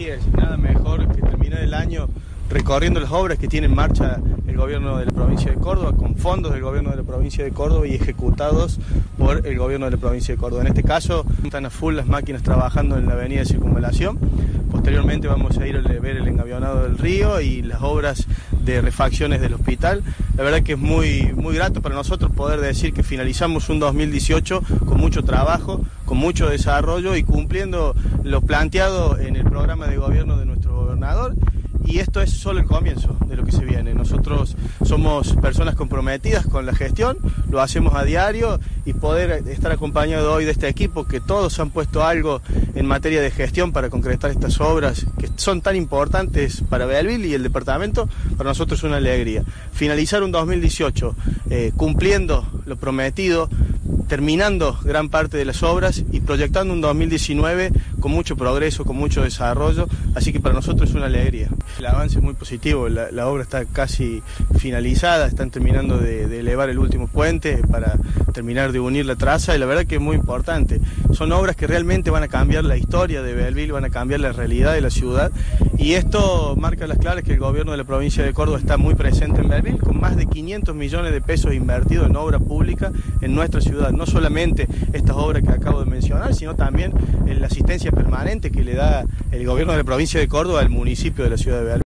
Así es, nada mejor que terminar el año recorriendo las obras que tiene en marcha el gobierno de la provincia de Córdoba, con fondos del gobierno de la provincia de Córdoba y ejecutados por el gobierno de la provincia de Córdoba. En este caso están a full las máquinas trabajando en la avenida de Circunvalación. Posteriormente vamos a ir a ver el engavionado del río y las obras de refacciones del hospital. La verdad que es muy grato para nosotros poder decir que finalizamos un 2018 con mucho trabajo, con mucho desarrollo y cumpliendo lo planteado en el programa de gobierno de nuestro gobernador. Y esto es solo el comienzo de lo que se viene. Nosotros somos personas comprometidas con la gestión, lo hacemos a diario, y poder estar acompañado hoy de este equipo que todos han puesto algo en materia de gestión para concretar estas obras que son tan importantes para Belleville y el departamento, para nosotros es una alegría. Finalizar un 2018 cumpliendo lo prometido, terminando gran parte de las obras y proyectando un 2019 con mucho progreso, con mucho desarrollo, así que para nosotros es una alegría. El avance es muy positivo, la obra está casi finalizada, están terminando de elevar el último puente para terminar de unir la traza y la verdad que es muy importante. Son obras que realmente van a cambiar la historia de Belleville, van a cambiar la realidad de la ciudad y esto marca las claras que el gobierno de la provincia de Córdoba está muy presente en Belleville con más de 500 millones de pesos invertidos en obra pública en nuestra ciudad. No solamente estas obras que acabo de mencionar, sino también en la asistencia permanente que le da el gobierno de la provincia de Córdoba al municipio de la ciudad de Belleville.